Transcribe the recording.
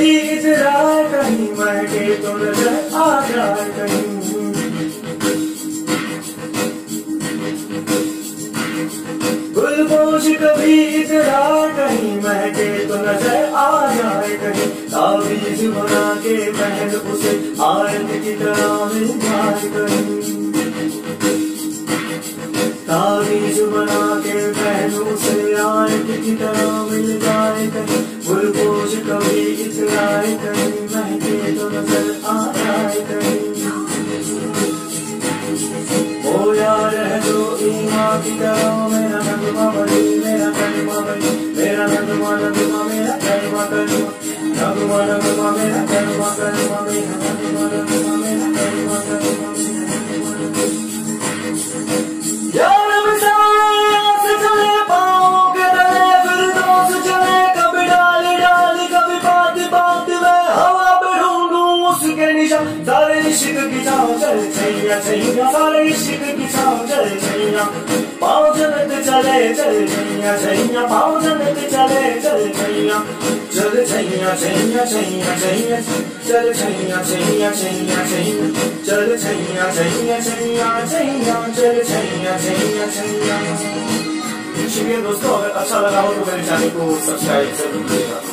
कभी इतराए कहीं महके तो नजर आ जाए कहीं। गुलपोश कभी इतराए कहीं महके तो नजर आ जाए कहीं। तावीज बना के पहन उसे आयत की तरह मिल जाए कहीं। तावीज बना के पहन उसे आयत की तरह मिल जाए कहीं। गुलपोश कभी इतराए कहीं महके तो नजर आ जाए कहीं। ओ यार है जो ईमान की तरह मेरा नगमा बनी, मेरा कलमा बनी, मेरा नगमा नगमा मेरा कलमा कलमा, नगमा नगमा मेरा कलमा कलमा, मेरा नगमा नगमा मेरा कलमा कलमा। यार विशाल से चले पाँव के तले, फिर दोस्त चले कभी डाली डाली, कभी बात बात में हवा पे ढूंढूं उसके निशान। सारे इश्क की छाँव चले छैया छैया, सारे इश्क की छाँव चले छैया। पाँव जन्नत चले चले छैया छैया, पाँव जन्नत चले चले छैया। चल छैया छैया छैया छैया, चल छैया छैया छैया छैया, चल छैया छैया छैया छैया, चल छैया छैया छैया। शुक्रिया दोस्तों, अगर अच्छा लगा हो तो मेरे चैनल को सब्सक्राइब जरूर करिएगा।